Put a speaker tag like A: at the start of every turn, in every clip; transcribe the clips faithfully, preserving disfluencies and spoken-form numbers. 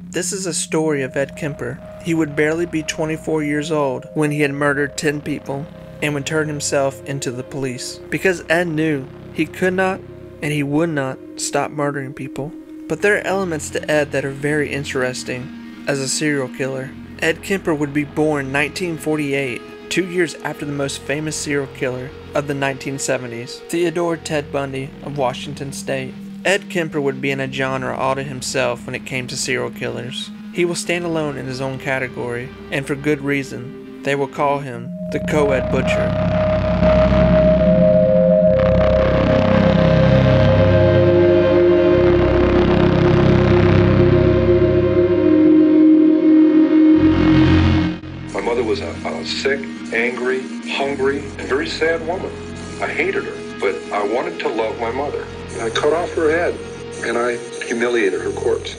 A: This is a story of Ed Kemper. He would barely be twenty-four years old when he had murdered ten people and would turn himself into the police. Because Ed knew he could not and he would not stop murdering people. But there are elements to Ed that are very interesting as a serial killer. Ed Kemper would be born nineteen forty-eight, two years after the most famous serial killer of the nineteen seventies, Theodore Ted Bundy of Washington State. Ed Kemper would be in a genre all to himself when it came to serial killers. He will stand alone in his own category, and for good reason. They will call him the Co-Ed Butcher.
B: My mother was a, a sick, angry, hungry, and very sad woman. I hated her, but I wanted to love my mother. I cut off her head, and I humiliated her corpse.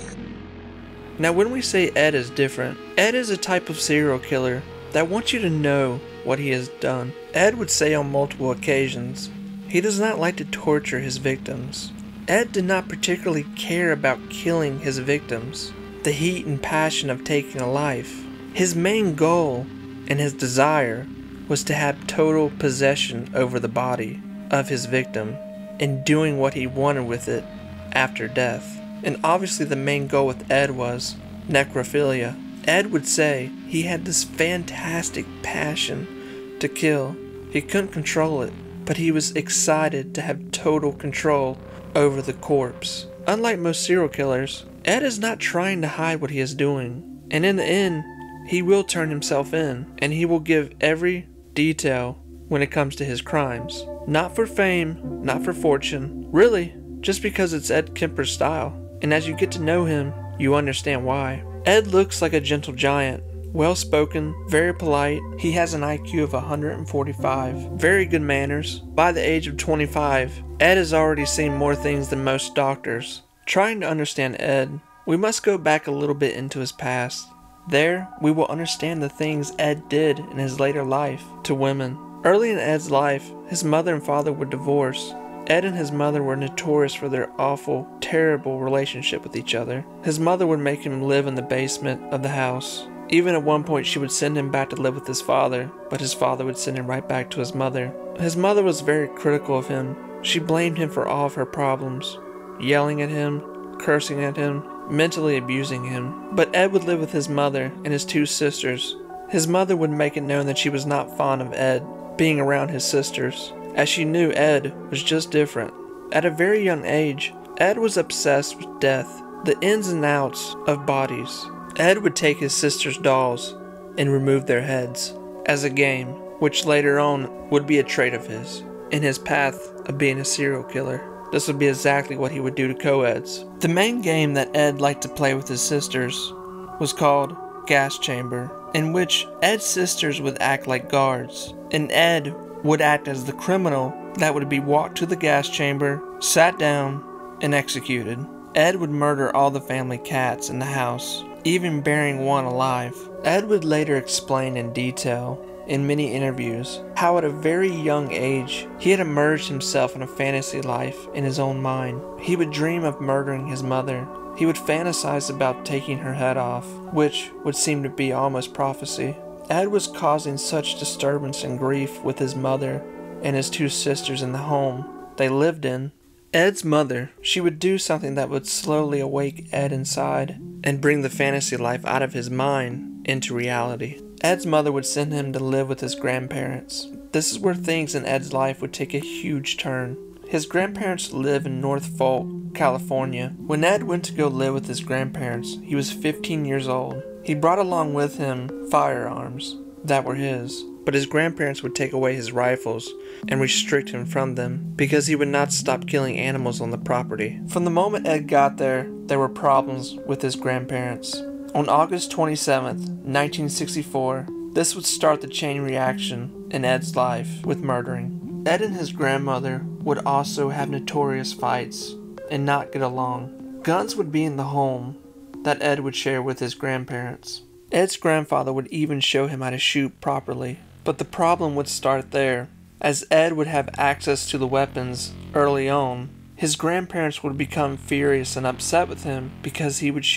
A: Now when we say Ed is different, Ed is a type of serial killer that wants you to know what he has done. Ed would say on multiple occasions, he does not like to torture his victims. Ed did not particularly care about killing his victims, the heat and passion of taking a life. His main goal and his desire was to have total possession over the body of his victim and doing what he wanted with it after death. And obviously the main goal with Ed was necrophilia. Ed would say he had this fantastic passion to kill. He couldn't control it, but he was excited to have total control over the corpse. Unlike most serial killers, Ed is not trying to hide what he is doing. And in the end, he will turn himself in, and he will give every detail when it comes to his crimes. Not for fame, not for fortune, really, just because it's Ed Kemper's style. And as you get to know him, you understand why. Ed looks like a gentle giant, well-spoken, very polite. He has an I Q of one hundred forty-five, very good manners. By the age of twenty-five, Ed has already seen more things than most doctors. Trying to understand Ed, we must go back a little bit into his past. There, we will understand the things Ed did in his later life to women. Early in Ed's life, his mother and father were divorced. Ed and his mother were notorious for their awful, terrible relationship with each other. His mother would make him live in the basement of the house. Even at one point she would send him back to live with his father, but his father would send him right back to his mother. His mother was very critical of him. She blamed him for all of her problems, yelling at him, cursing at him, mentally abusing him. But Ed would live with his mother and his two sisters. His mother would make it known that she was not fond of Ed being around his sisters, as she knew Ed was just different. At a very young age, Ed was obsessed with death, the ins and outs of bodies. Ed would take his sister's dolls and remove their heads as a game, which later on would be a trait of his in his path of being a serial killer. This would be exactly what he would do to co-eds. The main game that Ed liked to play with his sisters was called Gas Chamber, in which Ed's sisters would act like guards, and Ed would act as the criminal that would be walked to the gas chamber, sat down, and executed. Ed would murder all the family cats in the house, even burying one alive. Ed would later explain in detail in many interviews how at a very young age he had immersed himself in a fantasy life in his own mind. He would dream of murdering his mother. He would fantasize about taking her head off, which would seem to be almost prophecy. Ed was causing such disturbance and grief with his mother and his two sisters in the home they lived in. Ed's mother, she would do something that would slowly awake Ed inside and bring the fantasy life out of his mind into reality. Ed's mother would send him to live with his grandparents. This is where things in Ed's life would take a huge turn. His grandparents live in North Fork, California. When Ed went to go live with his grandparents, he was fifteen years old. He brought along with him firearms that were his, but his grandparents would take away his rifles and restrict him from them because he would not stop killing animals on the property. From the moment Ed got there, there were problems with his grandparents. On August twenty-seventh, nineteen sixty-four, this would start the chain reaction in Ed's life with murdering. Ed and his grandmother would also have notorious fights and not get along. Guns would be in the home that Ed would share with his grandparents. Ed's grandfather would even show him how to shoot properly, but the problem would start there. As Ed would have access to the weapons early on, his grandparents would become furious and upset with him because he would shoot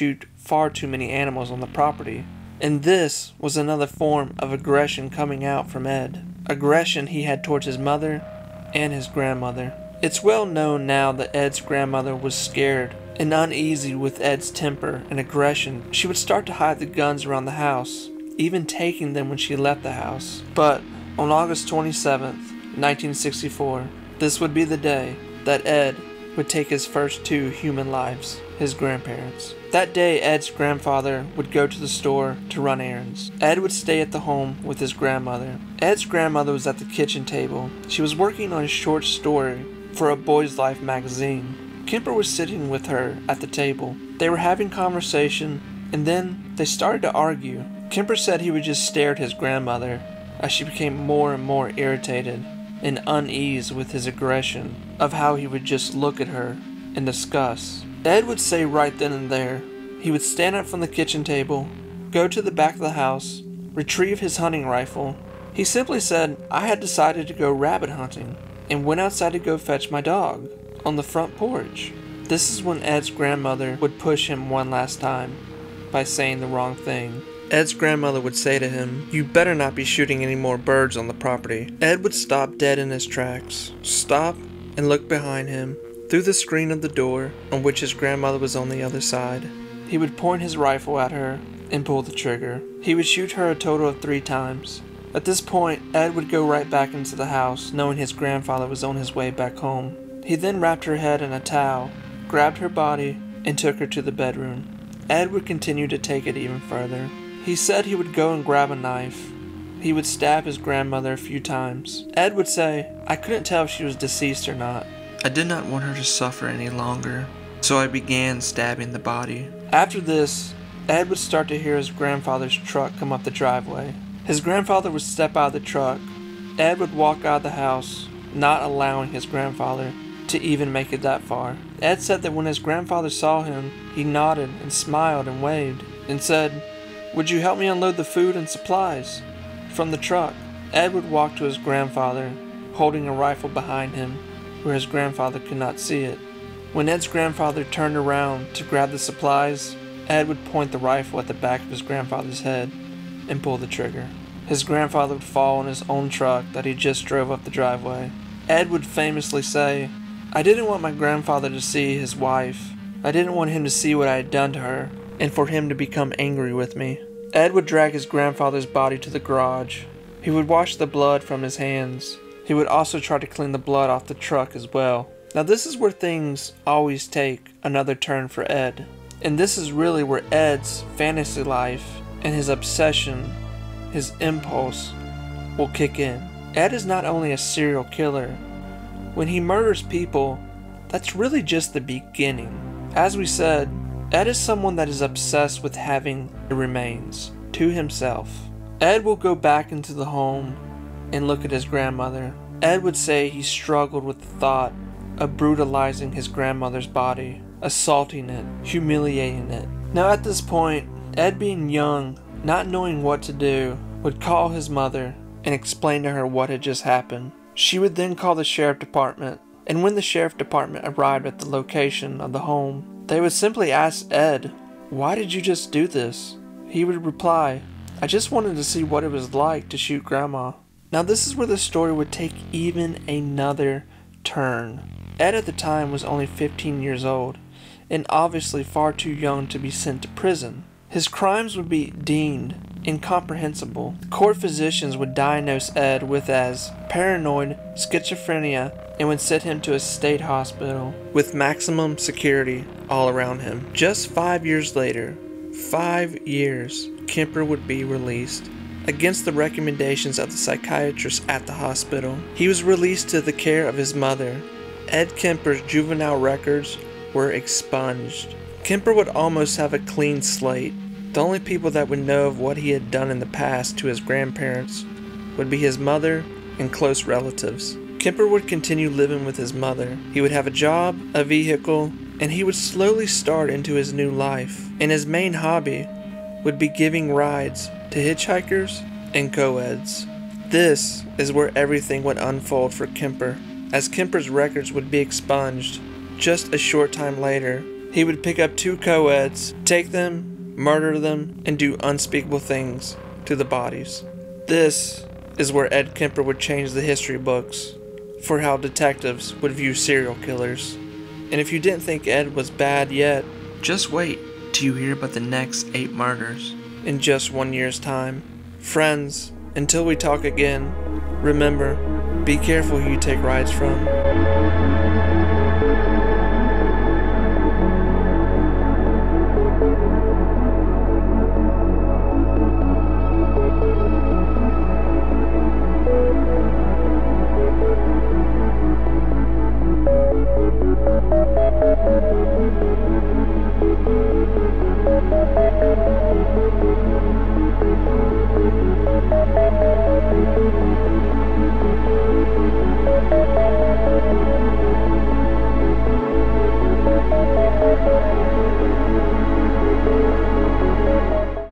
A: far too many animals on the property. And this was another form of aggression coming out from Ed. Aggression he had towards his mother and his grandmother. It's well known now that Ed's grandmother was scared and uneasy with Ed's temper and aggression. She would start to hide the guns around the house, even taking them when she left the house. But on August twenty-seventh, nineteen sixty-four, this would be the day that Ed would take his first two human lives, his grandparents. That day, Ed's grandfather would go to the store to run errands. Ed would stay at the home with his grandmother. Ed's grandmother was at the kitchen table. She was working on a short story for a Boy's Life magazine. Kemper was sitting with her at the table. They were having conversation, and then they started to argue. Kemper said he would just stare at his grandmother as she became more and more irritated and unease with his aggression of how he would just look at her and discuss. Ed would say right then and there, he would stand up from the kitchen table, go to the back of the house, retrieve his hunting rifle. He simply said, I had decided to go rabbit hunting, and went outside to go fetch my dog on the front porch. This is when Ed's grandmother would push him one last time by saying the wrong thing. Ed's grandmother would say to him, you better not be shooting any more birds on the property. Ed would stop dead in his tracks, stop and look behind him through the screen of the door on which his grandmother was on the other side. He would point his rifle at her and pull the trigger. He would shoot her a total of three times. At this point, Ed would go right back into the house, knowing his grandfather was on his way back home. He then wrapped her head in a towel, grabbed her body, and took her to the bedroom. Ed would continue to take it even further. He said he would go and grab a knife. He would stab his grandmother a few times. Ed would say, I couldn't tell if she was deceased or not. I did not want her to suffer any longer, so I began stabbing the body. After this, Ed would start to hear his grandfather's truck come up the driveway. His grandfather would step out of the truck. Ed would walk out of the house, not allowing his grandfather to even make it that far. Ed said that when his grandfather saw him, he nodded and smiled and waved and said, would you help me unload the food and supplies from the truck? Ed would walk to his grandfather, holding a rifle behind him where his grandfather could not see it. When Ed's grandfather turned around to grab the supplies, Ed would point the rifle at the back of his grandfather's head and pull the trigger. His grandfather would fall in his own truck that he just drove up the driveway. Ed would famously say, I didn't want my grandfather to see his wife. I didn't want him to see what I had done to her, and for him to become angry with me. Ed would drag his grandfather's body to the garage. He would wash the blood from his hands. He would also try to clean the blood off the truck as well. Now this is where things always take another turn for Ed. And this is really where Ed's fantasy life and his obsession, his impulse, will kick in. Ed is not only a serial killer. When he murders people, that's really just the beginning. As we said, Ed is someone that is obsessed with having the remains to himself. Ed will go back into the home and look at his grandmother. Ed would say he struggled with the thought of brutalizing his grandmother's body, assaulting it, humiliating it. Now at this point, Ed, being young, not knowing what to do, would call his mother and explain to her what had just happened. She would then call the sheriff department, and when the sheriff department arrived at the location of the home, they would simply ask Ed, why did you just do this? He would reply, I just wanted to see what it was like to shoot Grandma. Now this is where the story would take even another turn. Ed at the time was only fifteen years old, and obviously far too young to be sent to prison. His crimes would be deemed incomprehensible. Court physicians would diagnose Ed with as paranoid schizophrenia and would send him to a state hospital with maximum security all around him. Just five years later, five years, Kemper would be released. Against the recommendations of the psychiatrist at the hospital, he was released to the care of his mother. Ed Kemper's juvenile records were expunged. Kemper would almost have a clean slate. The only people that would know of what he had done in the past to his grandparents would be his mother and close relatives. Kemper would continue living with his mother. He would have a job, a vehicle, and he would slowly start into his new life. And his main hobby would be giving rides to hitchhikers and co-eds. This is where everything would unfold for Kemper, as Kemper's records would be expunged. Just a short time later, he would pick up two co-eds, take them murder them, and do unspeakable things to the bodies. This is where Ed Kemper would change the history books for how detectives would view serial killers. And if you didn't think Ed was bad yet, just wait till you hear about the next eight murders in just one year's time. Friends, until we talk again, remember, be careful who you take rides from.